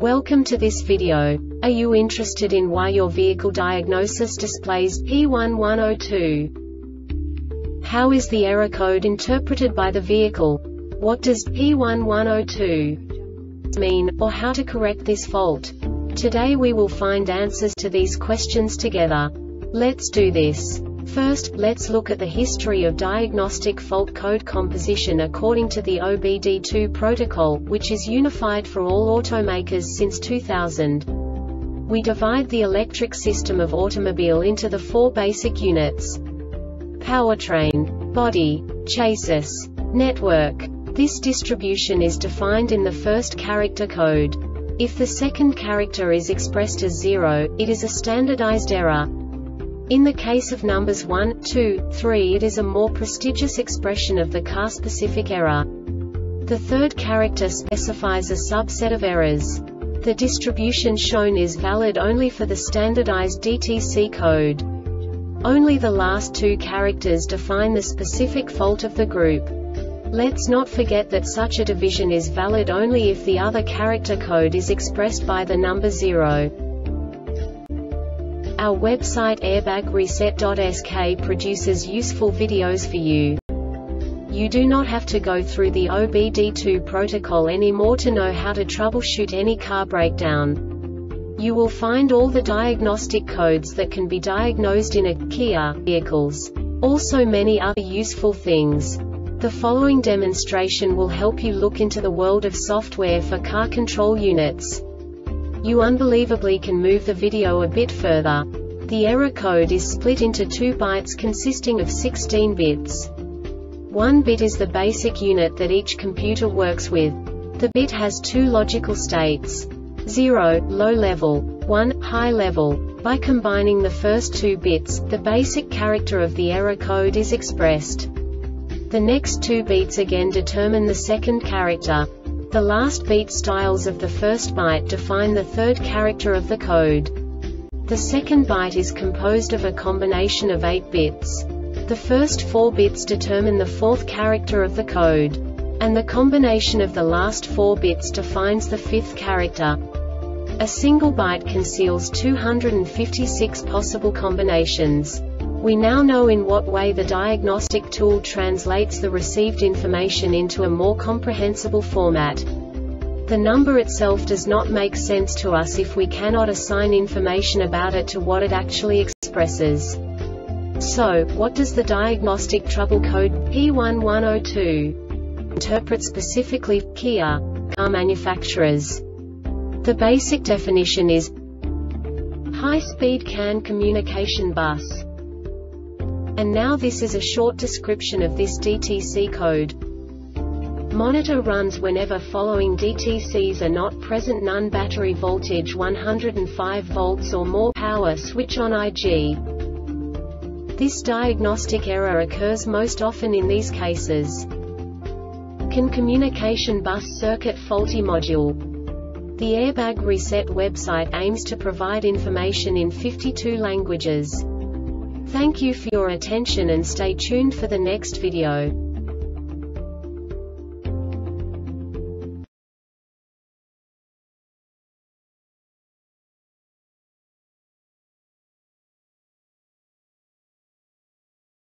Welcome to this video. Are you interested in why your vehicle diagnosis displays P1102? How is the error code interpreted by the vehicle? What does P1102 mean, or how to correct this fault? Today we will find answers to these questions together. Let's do this. First, let's look at the history of diagnostic fault code composition according to the OBD2 protocol, which is unified for all automakers since 2000. We divide the electric system of automobile into the four basic units: powertrain, body, chassis, network. This distribution is defined in the first character code. If the second character is expressed as 0, it is a standardized error. In the case of numbers 1, 2, 3, it is a more prestigious expression of the car-specific error. The third character specifies a subset of errors. The distribution shown is valid only for the standardized DTC code. Only the last two characters define the specific fault of the group. Let's not forget that such a division is valid only if the other character code is expressed by the number 0. Our website airbagreset.sk produces useful videos for you. You do not have to go through the OBD2 protocol anymore to know how to troubleshoot any car breakdown. You will find all the diagnostic codes that can be diagnosed in a Kia vehicles. Also many other useful things. The following demonstration will help you look into the world of software for car control units. You unbelievably can move the video a bit further. The error code is split into 2 bytes consisting of 16 bits. 1 bit is the basic unit that each computer works with. The bit has 2 logical states: 0, low level, 1, high level. By combining the first 2 bits, the basic character of the error code is expressed. The next 2 beats again determine the second character. The last beat styles of the first byte define the third character of the code. The second byte is composed of a combination of 8 bits. The first 4 bits determine the fourth character of the code. And the combination of the last 4 bits defines the fifth character. A single byte conceals 256 possible combinations. We now know in what way the diagnostic tool translates the received information into a more comprehensible format. The number itself does not make sense to us if we cannot assign information about it to what it actually expresses. So, what does the diagnostic trouble code P1102 interpret specifically for Kia car manufacturers? The basic definition is high-speed CAN communication bus. And now this is a short description of this DTC code. Monitor runs whenever following DTCs are not present: none, battery voltage 105 volts or more, power switch on IG. This diagnostic error occurs most often in these cases: CAN communication bus circuit faulty module. The Airbag Reset website aims to provide information in 52 languages. Thank you for your attention and stay tuned for the next video.